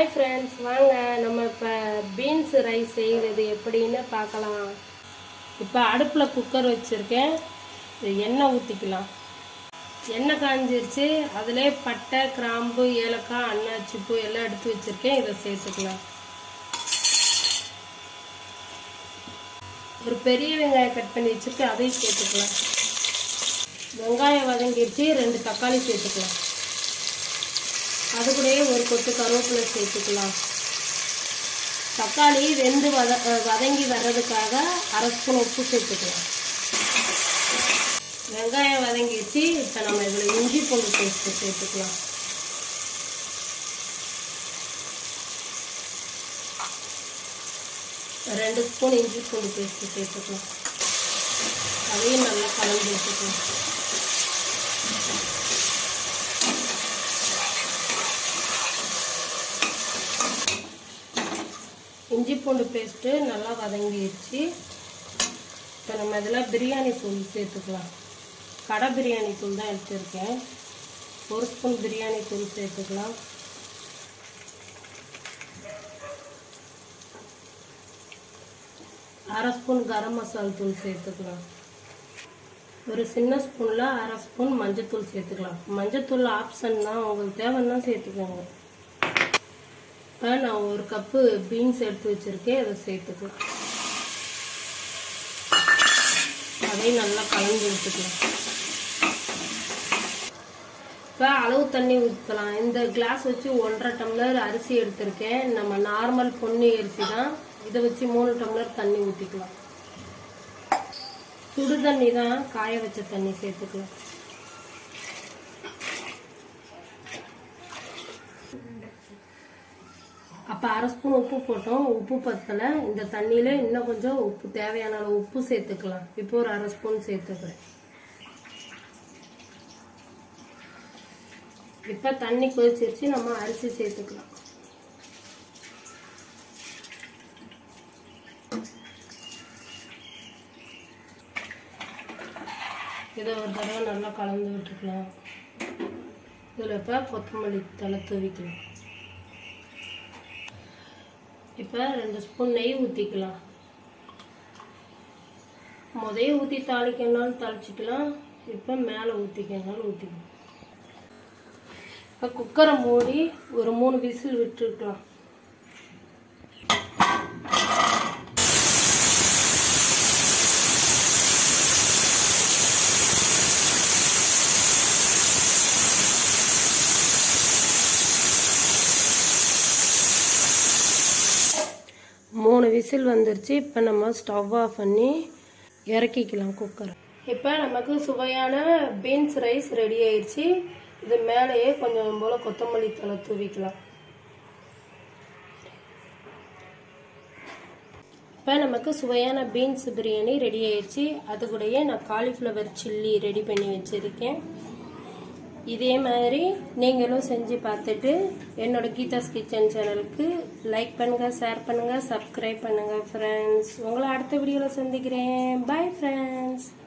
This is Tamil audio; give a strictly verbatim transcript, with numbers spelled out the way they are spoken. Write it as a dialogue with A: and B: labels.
A: Hi friends, வாங்க நம்ம இப்ப பீன்ஸ் ரைஸ் செய்யறது எப்படின்னு பார்க்கலாம். இப்ப அடுப்புல குக்கர் வச்சிருக்கேன். எண்ணெய் ஊத்திக்கலாம். எண்ணெய் காஞ்சிருச்சு. அதிலே பட்டை, கிராம்பு, ஏலக்காய், அன்னாச்சி பூ எல்லாம் எடுத்து வச்சிருக்கேன். இதை சேர்த்துக்கலாம். ஒரு பெரிய வெங்காயம் கட் பண்ணி வச்சிருக்கேன். அதையும் சேர்த்துக்கலாம். வெங்காயம் வதங்கிருச்சு. ரெண்டு தக்காளி சேர்த்துக்கலாம். அது கூடயே ஒரு கொத்து கருவேப்பிலை சேர்த்துக்கலாம். தக்காளி வெந்து வத வதங்கி வர்றதுக்காக அரை ஸ்பூன் உப்பு சேர்த்துக்கலாம். வெங்காயம் வதங்கிடுச்சு. இப்போ நம்ம இதில் இஞ்சி பூண்டு பேஸ்ட்டு சேர்த்துக்கலாம். ரெண்டு ஸ்பூன் இஞ்சி பூண்டு பேஸ்ட்டு சேர்த்துக்கலாம். அதையும் நல்லா கலந்து வச்சுக்கலாம். இஞ்சி பூண்டு பேஸ்ட்டு நல்லா வதங்கிடுச்சு. இப்போ நம்ம இதில் பிரியாணி தூள் சேர்த்துக்கலாம். கடை பிரியாணி தூள் தான் எடுத்துருக்கேன். ஒரு ஸ்பூன் பிரியாணி தூள் சேர்த்துக்கலாம். அரை ஸ்பூன் கரம் மசாலா தூள் சேர்த்துக்கலாம். ஒரு சின்ன ஸ்பூனில் அரை ஸ்பூன் மஞ்சத்தூள் சேர்த்துக்கலாம். மஞ்சத்தூள் ஆப்ஷன் தான், உங்களுக்கு தேவைன்னா சேர்த்துக்கோங்க. இப்போ நான் ஒரு கப்பு பீன்ஸ் எடுத்து வச்சுருக்கேன். அதை சேர்த்துக்கலாம். அதையும் நல்லா கலந்து விட்டுக்கலாம். இப்போ அளவு தண்ணி ஊற்றலாம். இந்த கிளாஸ் வச்சு ஒன்றரை டம்ளர் அரிசி எடுத்திருக்கேன். நம்ம நார்மல் பொன்னி அரிசி தான். இதை வச்சு மூணு டம்ளர் தண்ணி ஊற்றிக்கலாம். சுடு தண்ணி தான், காய வச்ச தண்ணி சேர்த்துக்கலாம். அப்போ அரை ஸ்பூன் உப்பு போட்டோம். உப்பு பத்தலை. இந்த தண்ணியில இன்னும் கொஞ்சம் உப்பு தேவையான அளவு உப்பு சேர்த்துக்கலாம். இப்போ ஒரு அரை ஸ்பூன் சேர்த்துக்கிறேன். இப்போ தண்ணி கொதிச்சிருச்சு. நம்ம அரிசி சேர்த்துக்கலாம். இதை ஒரு தடவை நல்லா கலந்து விட்டுக்கலாம். இதில் இப்போ கொத்தமல்லி தலை தூவிக்கலாம். இப்போ ரெண்டு ஸ்பூன் நெய் ஊற்றிக்கலாம். முதைய ஊற்றி தாளிக்கனாலும் தாளிச்சிக்கலாம். இப்போ மேலே ஊற்றிக்கனாலும் ஊற்றிக்கலாம். இப்போ குக்கரை மூடி ஒரு மூணு விசில் விட்டுருக்கலாம். மூணு விசில் வந்துருச்சு. இப்போ நம்ம ஸ்டவ் ஆஃப் பண்ணி இறக்கிக்கலாம் குக்கரை. இப்போ நமக்கு சுவையான பீன்ஸ் ரைஸ் ரெடி ஆயிடுச்சு. இது மேலேயே கொஞ்சம் போல கொத்தமல்லி தழை தூவிக்கலாம். இப்போ நமக்கு சுவையான பீன்ஸ் பிரியாணி ரெடி ஆயிடுச்சு. அது கூடயே நான் காலிஃப்ளவர் சில்லி ரெடி பண்ணி வச்சுருக்கேன். இதே மாதிரி நீங்களும் செஞ்சு பார்த்துட்டு என்னோட கீதாஸ் கிச்சன் சேனலுக்கு லைக் பண்ணுங்கள், ஷேர் பண்ணுங்கள், சப்ஸ்கிரைப் பண்ணுங்கள் ஃப்ரெண்ட்ஸ். உங்களை அடுத்த வீடியோவில் சந்திக்கிறேன். Bye friends.